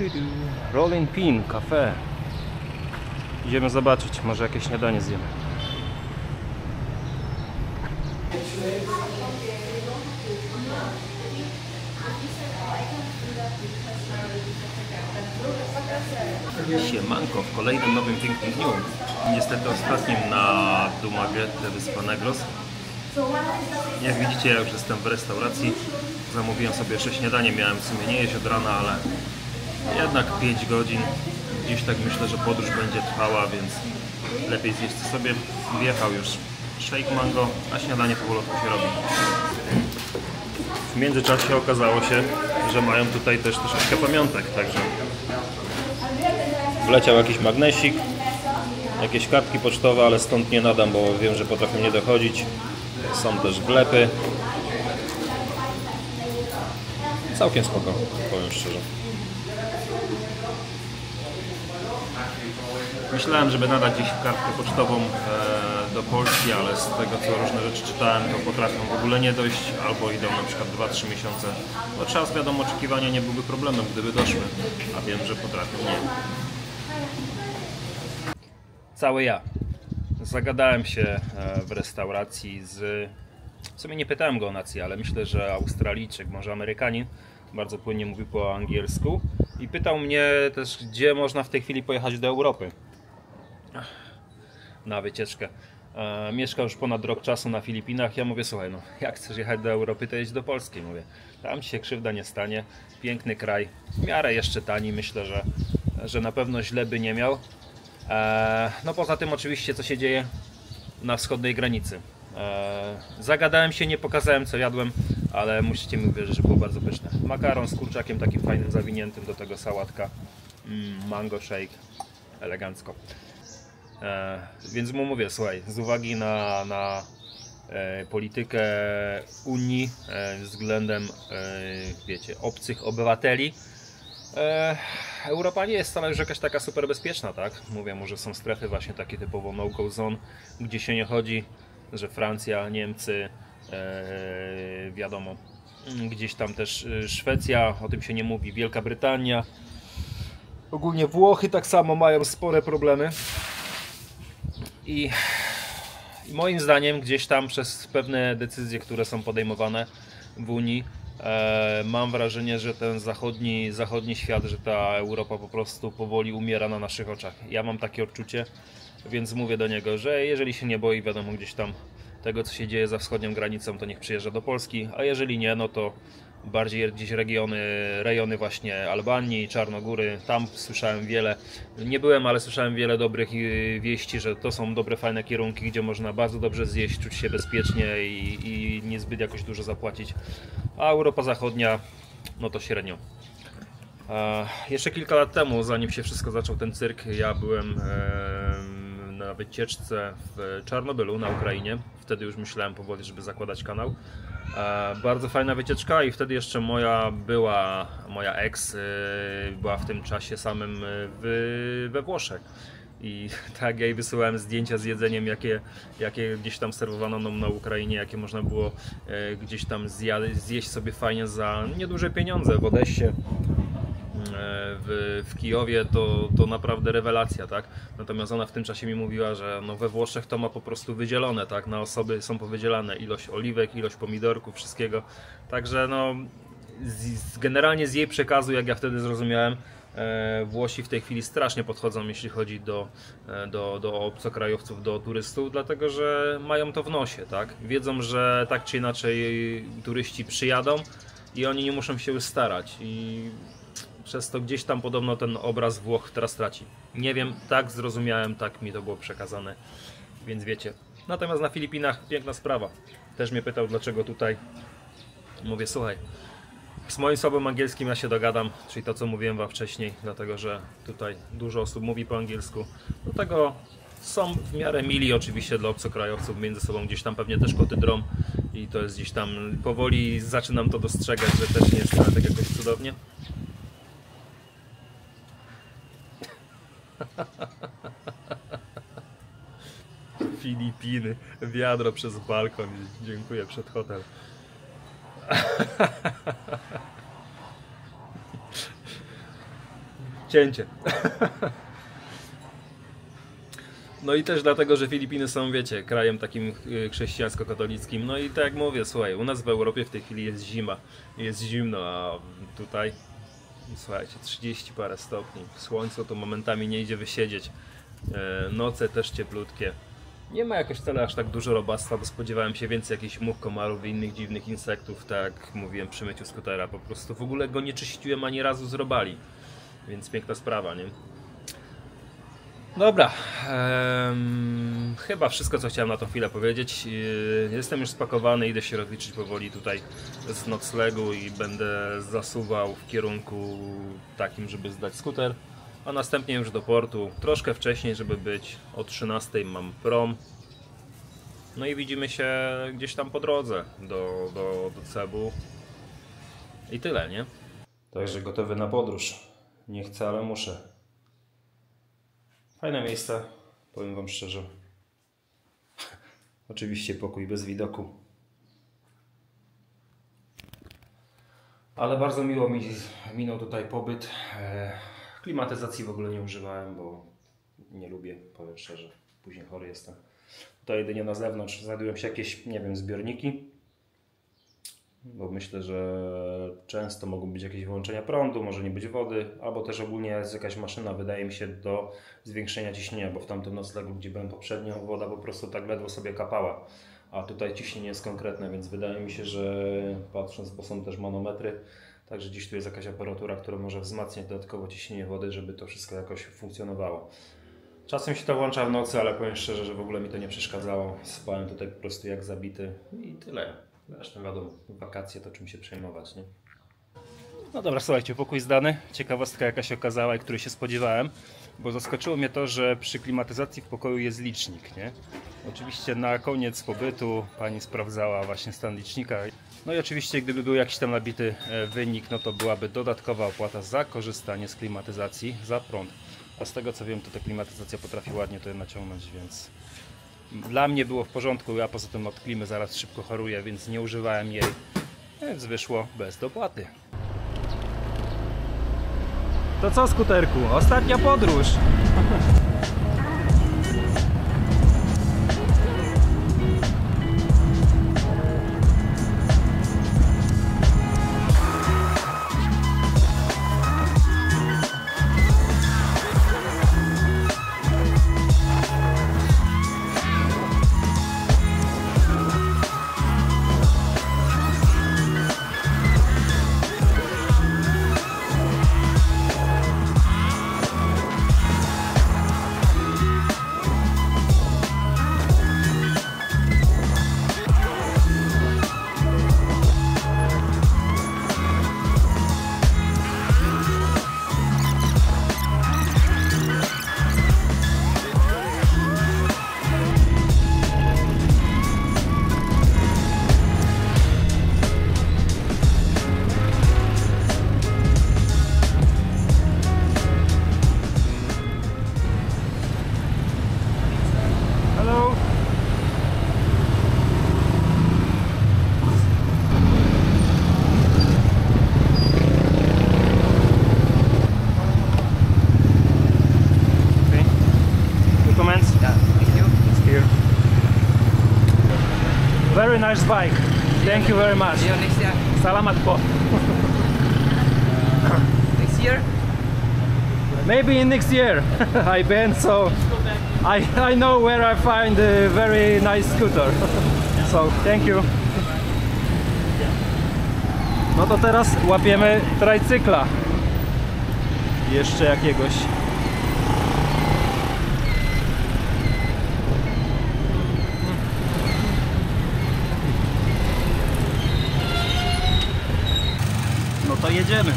Rolling Pin Cafe. Idziemy zobaczyć, może jakieś śniadanie zjemy. Siemanko w kolejnym nowym pięknym dniu. Niestety ostatnim na Dumaguete, wyspa Negros. Jak widzicie, ja już jestem w restauracji. Zamówiłem sobie jeszcze śniadanie, miałem w sumie nie jeść od rana, ale jednak 5 godzin. Dziś tak myślę, że podróż będzie trwała, więc lepiej zjeść sobie. Wjechał już shake mango, a śniadanie powolutku się robi. W międzyczasie okazało się, że mają tutaj też troszeczkę pamiątek, także wleciał jakiś magnesik, jakieś kartki pocztowe, ale stąd nie nadam, bo wiem, że potrafią nie dochodzić. Są też wlepy. Całkiem spoko, powiem szczerze. Myślałem, żeby nadać gdzieś kartkę pocztową do Polski, ale z tego co różne rzeczy czytałem, to potrafią w ogóle nie dojść, albo idą na przykład 2-3 miesiące. No czas, wiadomo, oczekiwania nie byłby problemem, gdyby doszły, a wiem, że potrafią nie. Cały ja. Zagadałem się w restauracji z... W sumie nie pytałem go o nację, ale myślę, że Australijczyk, może Amerykanin, bardzo płynnie mówił po angielsku i pytał mnie też, gdzie można w tej chwili pojechać do Europy na wycieczkę. Mieszkał już ponad rok czasu na Filipinach. Ja mówię, słuchaj, no jak chcesz jechać do Europy, to jedź do Polski. Mówię, tam ci się krzywda nie stanie, piękny kraj, w miarę jeszcze tani, myślę, że na pewno źle by nie miał. No poza tym oczywiście co się dzieje na wschodniej granicy. Zagadałem się, nie pokazałem co jadłem, ale musicie mi uwierzyć, że było bardzo pyszne. Makaron z kurczakiem takim fajnym, zawiniętym, do tego sałatka, mango shake, elegancko. Więc mu mówię, słuchaj, z uwagi na politykę Unii względem, wiecie, obcych obywateli, Europa nie jest wcale już jakaś taka super bezpieczna, tak? Mówię mu, że są strefy właśnie takie typowo no-go zone, gdzie się nie chodzi, że Francja, Niemcy, wiadomo, gdzieś tam też Szwecja, o tym się nie mówi, Wielka Brytania, ogólnie Włochy tak samo mają spore problemy i moim zdaniem gdzieś tam przez pewne decyzje, które są podejmowane w Unii, mam wrażenie, że ten zachodni świat, że ta Europa po prostu powoli umiera na naszych oczach. Ja mam takie odczucie, więc mówię do niego, że jeżeli się nie boi, wiadomo, gdzieś tam tego, co się dzieje za wschodnią granicą, to niech przyjeżdża do Polski, a jeżeli nie, no to bardziej gdzieś rejony właśnie Albanii, Czarnogóry, tam słyszałem wiele, nie byłem, ale słyszałem wiele dobrych wieści, że to są dobre, fajne kierunki, gdzie można bardzo dobrze zjeść, czuć się bezpiecznie i niezbyt jakoś dużo zapłacić, a Europa Zachodnia, no to średnio. Jeszcze kilka lat temu, zanim się wszystko zaczął ten cyrk, ja byłem na wycieczce w Czarnobylu na Ukrainie. Wtedy już myślałem powoli, żeby zakładać kanał. Bardzo fajna wycieczka i wtedy jeszcze moja ex była w tym czasie samym we Włoszech. I tak ja jej wysyłałem zdjęcia z jedzeniem, jakie gdzieś tam serwowano nam na Ukrainie, jakie można było gdzieś tam zjeść sobie fajnie za nieduże pieniądze w Odessie. W Kijowie to naprawdę rewelacja, tak? Natomiast ona w tym czasie mi mówiła, że no we Włoszech to ma po prostu wydzielone, tak? Na osoby są powydzielane ilość oliwek, ilość pomidorków, wszystkiego. Także no generalnie z jej przekazu, jak ja wtedy zrozumiałem, Włosi w tej chwili strasznie podchodzą, jeśli chodzi do obcokrajowców, do turystów, dlatego że mają to w nosie, tak? Wiedzą, że tak czy inaczej turyści przyjadą i oni nie muszą się już starać i przez to gdzieś tam podobno ten obraz Włoch teraz traci. Nie wiem, tak zrozumiałem, tak mi to było przekazane, więc wiecie. Natomiast na Filipinach piękna sprawa. Też mnie pytał, dlaczego tutaj. Mówię, słuchaj, z moim słabym angielskim ja się dogadam, czyli to, co mówiłem wam wcześniej, dlatego że tutaj dużo osób mówi po angielsku. Do tego są w miarę mili oczywiście dla obcokrajowców, między sobą gdzieś tam pewnie też koty drą i to jest gdzieś tam, powoli zaczynam to dostrzegać, że też nie jest tak jakoś cudownie. Filipiny, wiadro przez balkon, dziękuję, przed hotel. Cięcie. No i też dlatego, że Filipiny są, wiecie, krajem takim chrześcijańsko-katolickim. No i tak jak mówię, słuchaj, u nas w Europie w tej chwili jest zima, jest zimno, a tutaj, słuchajcie, 30 parę stopni. Słońce to momentami nie idzie wysiedzieć. Noce też cieplutkie. Nie ma jakoś wcale aż tak dużo robactwa, bo spodziewałem się więcej jakichś much, komarów i innych dziwnych insektów, tak jak mówiłem przy myciu skutera. Po prostu w ogóle go nie czyściłem ani razu z robali. Więc piękna sprawa, nie? Dobra, chyba wszystko, co chciałem na tą chwilę powiedzieć. Jestem już spakowany, idę się rozliczyć powoli tutaj z noclegu i będę zasuwał w kierunku takim, żeby zdać skuter, a następnie już do portu, troszkę wcześniej, żeby być o 13 mam prom. No i widzimy się gdzieś tam po drodze do Cebu i tyle, nie? Także gotowy na podróż. Nie chcę, ale muszę. Fajne miejsce, powiem wam szczerze. Oczywiście pokój bez widoku. Ale bardzo miło mi minął tutaj pobyt. Klimatyzacji w ogóle nie używałem, bo nie lubię, powiem szczerze. Później chory jestem. Tutaj jedynie na zewnątrz znajdują się jakieś, nie wiem, zbiorniki. Bo myślę, że często mogą być jakieś wyłączenia prądu, może nie być wody, albo też ogólnie jest jakaś maszyna, wydaje mi się, do zwiększenia ciśnienia, bo w tamtym noclegu, gdzie byłem poprzednio, woda po prostu tak ledwo sobie kapała, a tutaj ciśnienie jest konkretne, więc wydaje mi się, że patrząc, bo są też manometry, także gdzieś tu jest jakaś aparatura, która może wzmacniać dodatkowo ciśnienie wody, żeby to wszystko jakoś funkcjonowało. Czasem się to włącza w nocy, ale powiem szczerze, że w ogóle mi to nie przeszkadzało. Spałem tutaj po prostu jak zabity i tyle. Zresztą wiadomo, wakacje to czym się przejmować, nie? No dobra, słuchajcie, pokój zdany. Ciekawostka jaka się okazała i której się spodziewałem, bo zaskoczyło mnie to, że przy klimatyzacji w pokoju jest licznik, nie? Oczywiście na koniec pobytu pani sprawdzała właśnie stan licznika. No i oczywiście gdyby był jakiś tam nabity wynik, no to byłaby dodatkowa opłata za korzystanie z klimatyzacji za prąd. A z tego co wiem, to ta klimatyzacja potrafi ładnie to naciągnąć, więc dla mnie było w porządku. Ja poza tym od klimy zaraz szybko choruję, więc nie używałem jej, więc wyszło bez dopłaty. To co, skuterku? Ostatnia podróż! Very nice bike. Thank you very much. Salamat po. Next year? Maybe in next year. I've been, so I know where I find a very nice scooter. So thank you. No to teraz łapiemy trajcykla. Jeszcze jakiegoś. No to jedziemy.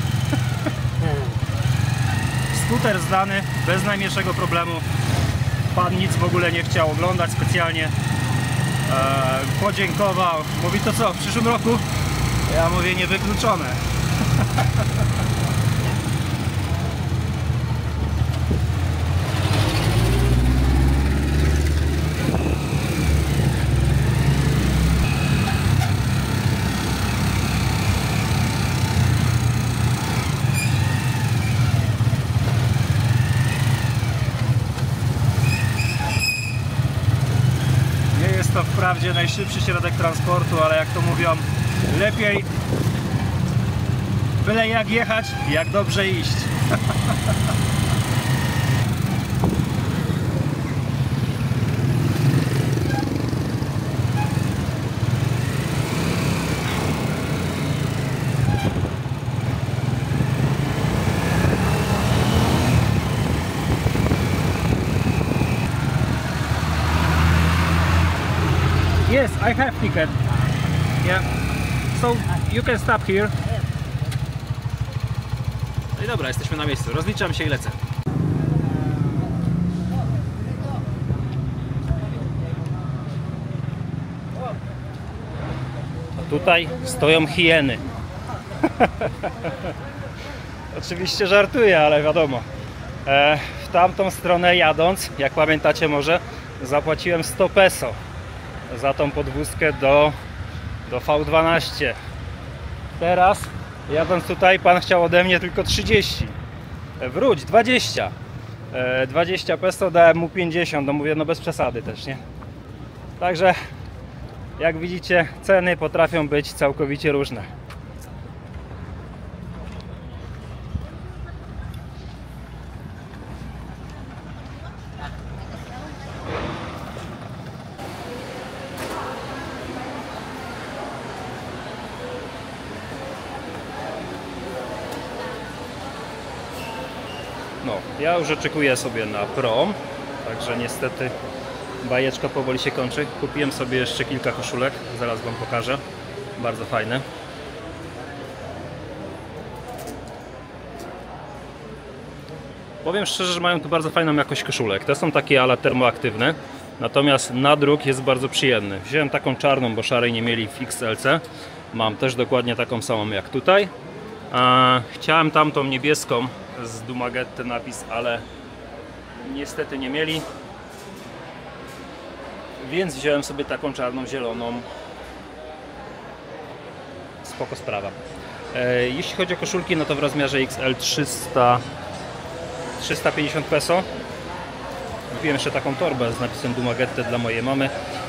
Skuter zdany, bez najmniejszego problemu. Pan nic w ogóle nie chciał oglądać specjalnie. Podziękował. Mówi, to co, w przyszłym roku? Ja mówię, niewykluczone. jest to wprawdzie najszybszy środek transportu, ale jak to mówią, lepiej byle jak jechać, jak dobrze iść. Yes, I have ticket. Yeah. So you can stop here. No i dobra, jesteśmy na miejscu. Rozliczam się i lecę. A tutaj stoją hieny. Oczywiście żartuję, ale wiadomo. W tamtą stronę jadąc, jak pamiętacie może, zapłaciłem 100 peso za tą podwózkę do V12. Teraz jadąc tutaj pan chciał ode mnie tylko 30. Wróć, 20. 20 peso, dałem mu 50. No mówię, no bez przesady też, nie? Także jak widzicie, ceny potrafią być całkowicie różne. No, ja już oczekuję sobie na prom, także niestety bajeczka powoli się kończy. Kupiłem sobie jeszcze kilka koszulek, zaraz wam pokażę. Bardzo fajne. Powiem szczerze, że mają tu bardzo fajną jakość koszulek. Te są takie ala termoaktywne, natomiast nadruk jest bardzo przyjemny. Wziąłem taką czarną, bo szarej nie mieli w XLC. Mam też dokładnie taką samą jak tutaj. Chciałem tamtą niebieską z Dumaguete napis, ale niestety nie mieli, więc wziąłem sobie taką czarną, zieloną. Spoko sprawa. Jeśli chodzi o koszulki, no to w rozmiarze XL 350 peso. Kupiłem jeszcze taką torbę z napisem Dumaguete dla mojej mamy.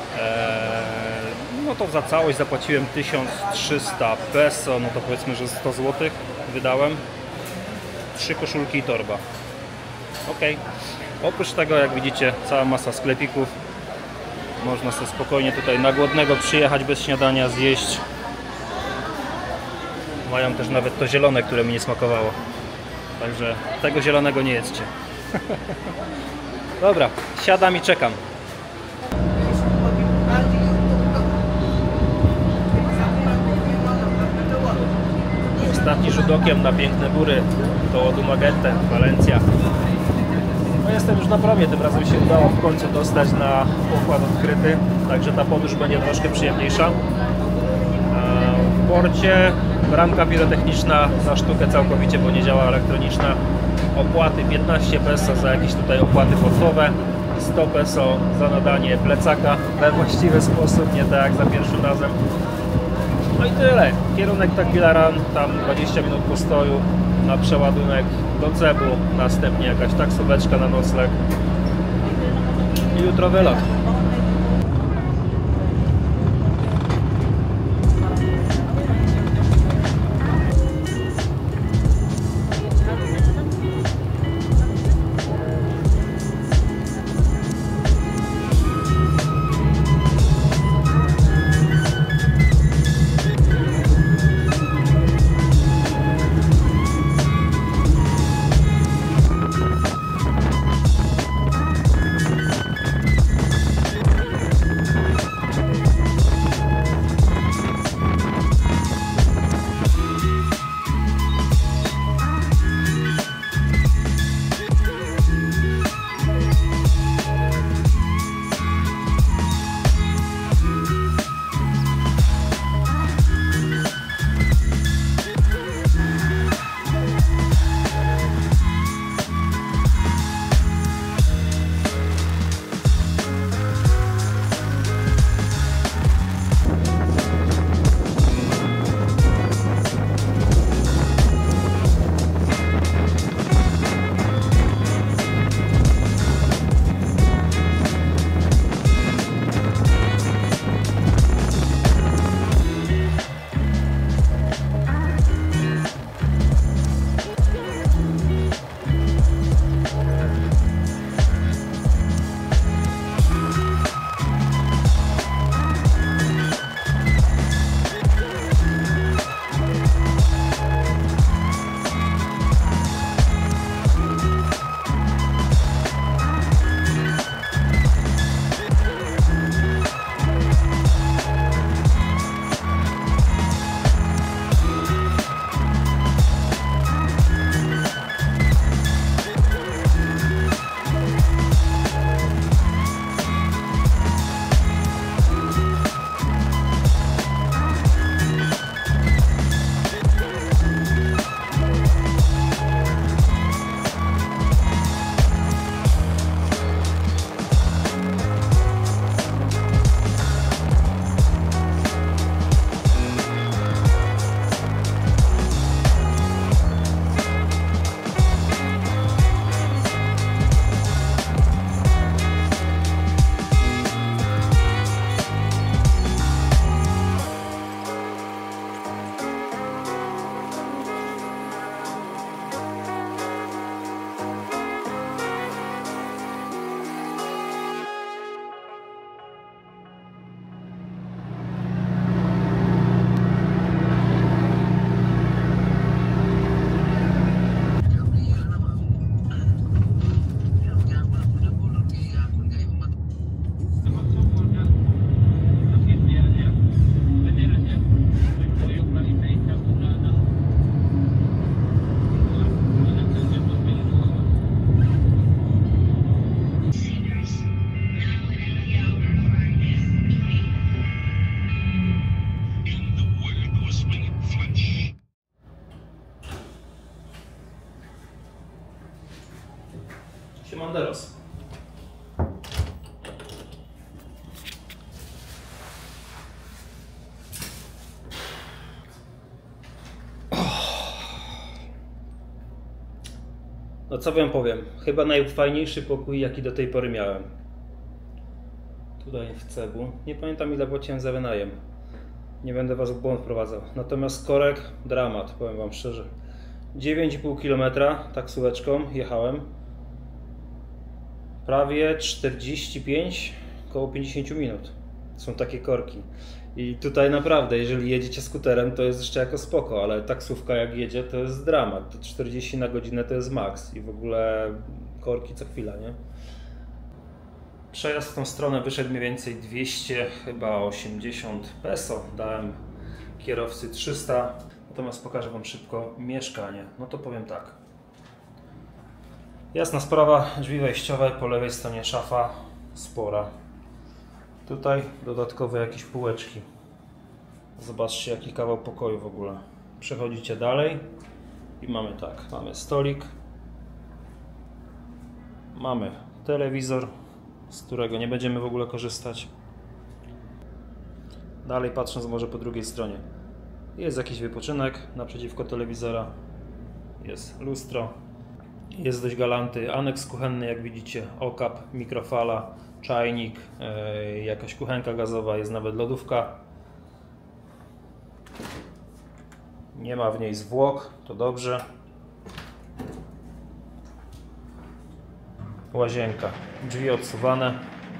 No to za całość zapłaciłem 1300 peso, no to powiedzmy, że 100 zł wydałem. 3 koszulki i torba. Ok. Oprócz tego, jak widzicie, cała masa sklepików. Można sobie spokojnie tutaj na głodnego przyjechać bez śniadania, zjeść. Mają też nawet to zielone, które mi nie smakowało. Także tego zielonego nie jedzcie. Dobra, siadam i czekam. Ostatni rzut okiem na piękne góry koło Dumaguete, Walencja. No jestem już na promie, tym razem się udało w końcu dostać na pokład odkryty, także ta podróż będzie troszkę przyjemniejsza. W porcie bramka pirotechniczna za sztukę całkowicie, bo nie działa elektroniczna. Opłaty 15 peso za jakieś tutaj opłaty portowe, 100 peso za nadanie plecaka we właściwy sposób, nie tak jak za pierwszym razem. No i tyle. Kierunek Tagbilaran, tam 20 minut postoju na przeładunek do Cebu, następnie jakaś taksóweczka na nocleg i jutro wylot. No co wam powiem, chyba najfajniejszy pokój, jaki do tej pory miałem. Tutaj w Cebu. Nie pamiętam, ile płaciłem za wynajem. Nie będę was w błąd wprowadzał. Natomiast korek, dramat, powiem wam szczerze. 9,5 km taksóweczką jechałem. Prawie 45, około 50 minut. Są takie korki. I tutaj naprawdę, jeżeli jedziecie skuterem, to jest jeszcze jako spoko, ale taksówka jak jedzie, to jest dramat. To 40 na godzinę to jest maks i w ogóle korki co chwila, nie? Przejazd w tą stronę wyszedł mniej więcej 200, chyba 80 peso. Dałem kierowcy 300. Natomiast pokażę wam szybko mieszkanie. No to powiem tak. Jasna sprawa, drzwi wejściowe, po lewej stronie szafa spora. Tutaj dodatkowe jakieś półeczki. Zobaczcie, jaki kawał pokoju w ogóle. Przechodzicie dalej i mamy tak, mamy stolik, mamy telewizor, z którego nie będziemy w ogóle korzystać. Dalej patrząc może po drugiej stronie. Jest jakiś wypoczynek, naprzeciwko telewizora jest lustro. Jest dość galanty aneks kuchenny, jak widzicie, okap, mikrofala, czajnik, jakaś kuchenka gazowa, jest nawet lodówka. Nie ma w niej zwłok, to dobrze. Łazienka, drzwi odsuwane.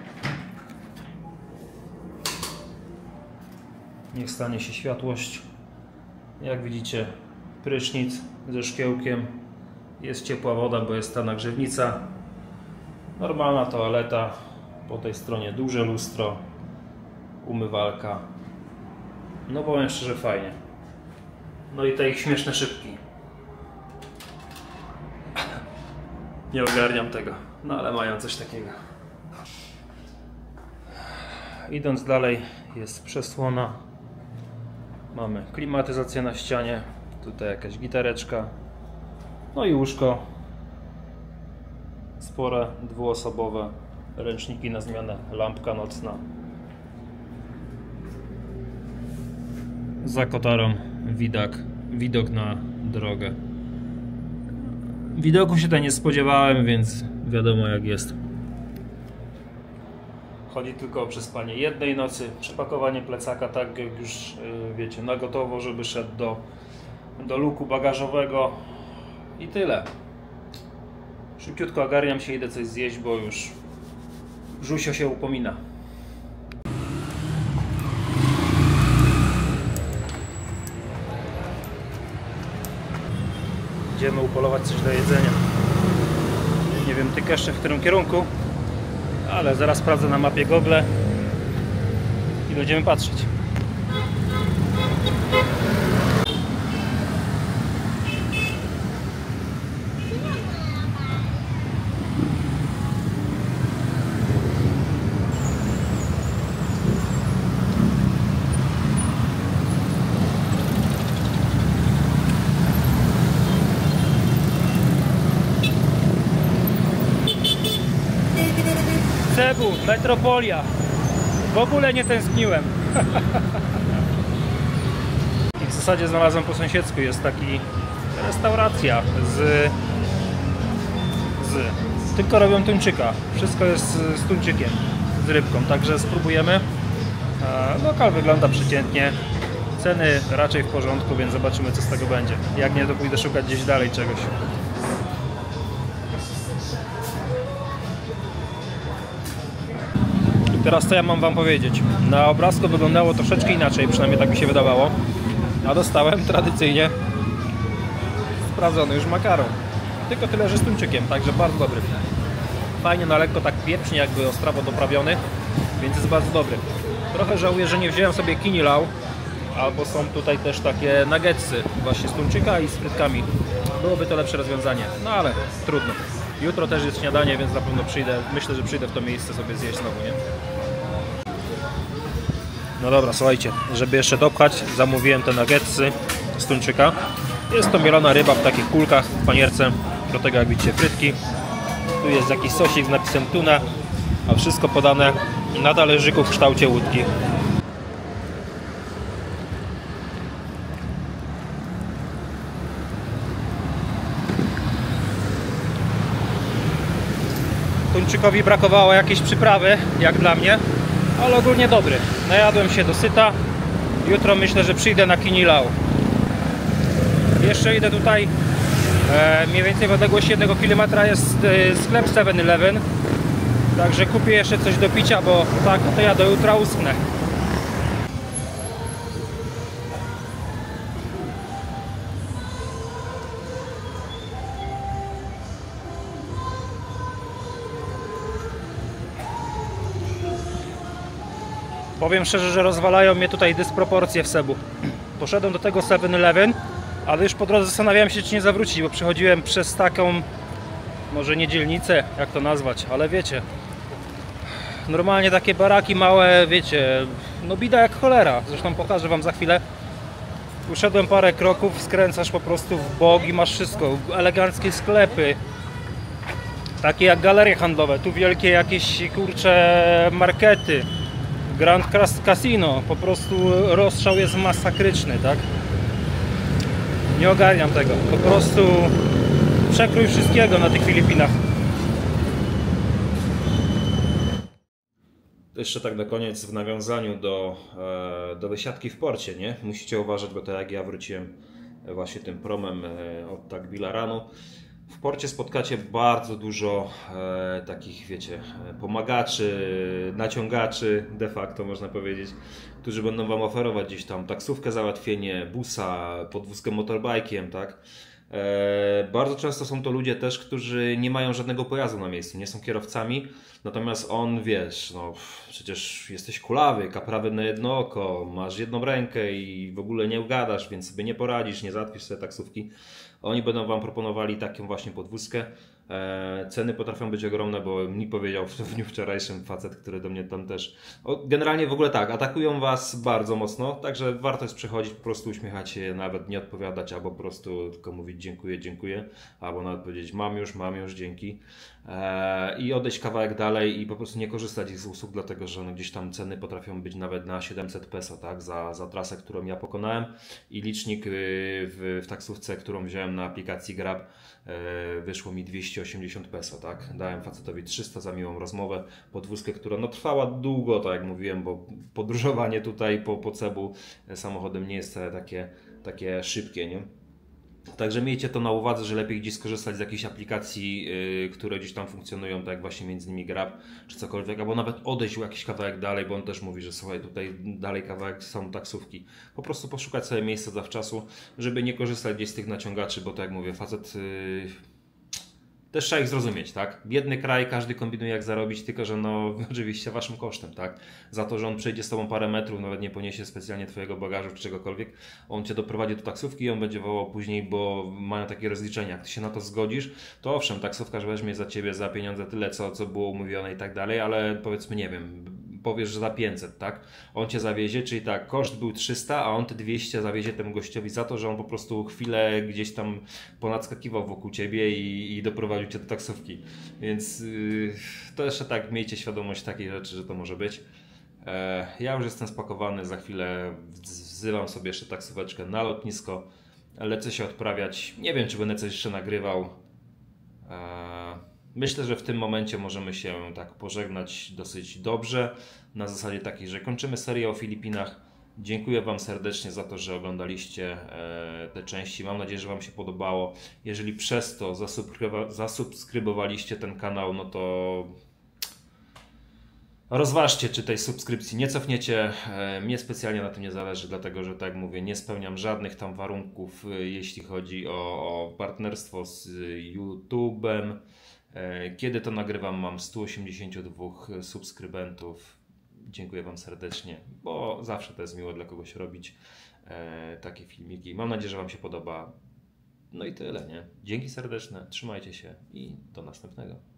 Niech stanie się światłość. Jak widzicie, prysznic ze szkiełkiem. Jest ciepła woda, bo jest ta nagrzewnica. Normalna toaleta. Po tej stronie duże lustro. Umywalka. No powiem szczerze, fajnie. No i te ich śmieszne szybki. Nie ogarniam tego. No ale mają coś takiego. Idąc dalej, jest przesłona. Mamy klimatyzację na ścianie. Tutaj jakaś gitareczka. No i łóżko. Spore, dwuosobowe. Ręczniki na zmianę. Lampka nocna. Za kotarą widok na drogę. Widoku się tutaj nie spodziewałem, więc wiadomo jak jest. Chodzi tylko o przespanie jednej nocy, przepakowanie plecaka tak jak już wiecie, na gotowo, żeby szedł do luku bagażowego i tyle. Szybciutko ogarniam się, idę coś zjeść, bo już Żusio się upomina. Idziemy upolować coś do jedzenia. Nie wiem tylko jeszcze w którym kierunku, ale zaraz sprawdzę na mapie Google i będziemy patrzeć. Cebu, metropolia. W ogóle nie tęskniłem. I w zasadzie znalazłem po sąsiedzku. Jest taki restauracja tylko robią tuńczyka. Wszystko jest z tuńczykiem, z rybką. Także spróbujemy. Lokal wygląda przeciętnie. Ceny raczej w porządku, więc zobaczymy co z tego będzie. Jak nie, to pójdę szukać gdzieś dalej czegoś. Teraz co ja mam wam powiedzieć? Na obrazku wyglądało troszeczkę inaczej, przynajmniej tak mi się wydawało. A dostałem tradycyjnie sprawdzony już makaron. Tylko tyle, że z tuńczykiem, także bardzo dobry. Fajnie na lekko tak pieprznie, jakby ostrawo doprawiony, więc jest bardzo dobry. Trochę żałuję, że nie wziąłem sobie kinilau, albo są tutaj też takie nuggetsy właśnie z tuńczyka i z frytkami. Byłoby to lepsze rozwiązanie, no ale trudno. Jutro też jest śniadanie, więc na pewno przyjdę. Myślę, że przyjdę w to miejsce sobie zjeść znowu, nie? No dobra, słuchajcie, żeby jeszcze dopchać, zamówiłem te nuggetsy z tuńczyka. Jest to mielona ryba w takich kulkach w panierce. Do tego jak widzicie frytki. Tu jest jakiś sosik z napisem tuna, a wszystko podane na talerzyku w kształcie łódki. Tomczykowi brakowało jakiejś przyprawy, jak dla mnie, ale ogólnie dobry. Najadłem się dosyta. Jutro myślę, że przyjdę na Kini Lau. Jeszcze idę tutaj, mniej więcej w odległości 1 km jest sklep 7-Eleven. Także kupię jeszcze coś do picia, bo tak to ja do jutra uschnę. Powiem szczerze, że rozwalają mnie tutaj dysproporcje w Sebu. Poszedłem do tego 7-Eleven, ale już po drodze zastanawiałem się, czy nie zawrócić, bo przechodziłem przez taką, może nie dzielnicę, jak to nazwać, ale wiecie, normalnie takie baraki małe, wiecie, no bida jak cholera. Zresztą pokażę wam za chwilę. Uszedłem parę kroków, skręcasz po prostu w bok i masz wszystko. Eleganckie sklepy, takie jak galerie handlowe, tu wielkie jakieś kurcze markety. Grand Casino, po prostu rozstrzał jest masakryczny, tak? Nie ogarniam tego, po prostu przekrój wszystkiego na tych Filipinach. Jeszcze tak na koniec w nawiązaniu do wysiadki w porcie, nie? Musicie uważać, bo tak jak ja wróciłem właśnie tym promem od Tagbilaranu, w porcie spotkacie bardzo dużo takich, wiecie, pomagaczy, naciągaczy, de facto można powiedzieć, którzy będą wam oferować gdzieś tam taksówkę, załatwienie, busa, podwózkę motorbajkiem, tak? Bardzo często są to ludzie też, którzy nie mają żadnego pojazdu na miejscu, nie są kierowcami, natomiast on, wiesz, no przecież jesteś kulawy, kaprawy na jedno oko, masz jedną rękę i w ogóle nie ugadasz, więc sobie nie poradzisz, nie załatwisz sobie taksówki. Oni będą wam proponowali taką właśnie podwózkę. Ceny potrafią być ogromne, bo mi powiedział w dniu wczorajszym facet, który do mnie tam też... Generalnie w ogóle tak, atakują was bardzo mocno, także warto jest przechodzić, po prostu uśmiechać się, nawet nie odpowiadać, albo po prostu tylko mówić dziękuję, dziękuję, albo nawet powiedzieć mam już, dzięki. I odejść kawałek dalej i po prostu nie korzystać z usług, dlatego że no gdzieś tam ceny potrafią być nawet na 700 peso, tak, za trasę, którą ja pokonałem, i licznik w taksówce, którą wziąłem na aplikacji Grab, wyszło mi 280 peso, tak? Dałem facetowi 300 za miłą rozmowę, podwózkę, która no trwała długo, tak jak mówiłem, bo podróżowanie tutaj po Cebu samochodem nie jest wcale takie szybkie, nie? Także miejcie to na uwadze, że lepiej gdzieś skorzystać z jakichś aplikacji, które gdzieś tam funkcjonują, tak jak właśnie między innymi Grab czy cokolwiek, albo nawet odejść jakiś kawałek dalej, bo on też mówi, że słuchaj, tutaj dalej kawałek są taksówki. Po prostu poszukać sobie miejsca zawczasu, żeby nie korzystać gdzieś z tych naciągaczy, bo tak jak mówię, facet... Też trzeba ich zrozumieć, tak? Biedny kraj, każdy kombinuje jak zarobić, tylko że no oczywiście waszym kosztem, tak? Za to, że on przejdzie z tobą parę metrów, nawet nie poniesie specjalnie twojego bagażu czy czegokolwiek, on cię doprowadzi do taksówki i on będzie wołał później, bo mają takie rozliczenia. Jak ty się na to zgodzisz, to owszem, taksówkarz weźmie za ciebie za pieniądze tyle, co było umówione i tak dalej, ale powiedzmy, nie wiem, powiesz, że za 500, tak? On cię zawiezie, czyli tak, koszt był 300, a on te 200 zawiezie temu gościowi za to, że on po prostu chwilę gdzieś tam ponadskakiwał wokół ciebie i doprowadził cię do taksówki. Więc to jeszcze tak, miejcie świadomość takiej rzeczy, że to może być. Ja już jestem spakowany, za chwilę wzywam sobie jeszcze taksóweczkę na lotnisko, lecę się odprawiać, nie wiem, czy będę coś jeszcze nagrywał. Myślę, że w tym momencie możemy się tak pożegnać dosyć dobrze, na zasadzie takiej, że kończymy serię o Filipinach. Dziękuję wam serdecznie za to, że oglądaliście te części. Mam nadzieję, że wam się podobało. Jeżeli przez to zasubskrybowaliście ten kanał, no to rozważcie, czy tej subskrypcji nie cofniecie. Mnie specjalnie na tym nie zależy, dlatego że, tak jak mówię, nie spełniam żadnych tam warunków, jeśli chodzi o partnerstwo z YouTube'em. Kiedy to nagrywam, mam 182 subskrybentów. Dziękuję wam serdecznie, bo zawsze to jest miło dla kogoś robić takie filmiki. Mam nadzieję, że wam się podoba. No i tyle, nie? Dzięki serdeczne, trzymajcie się i do następnego.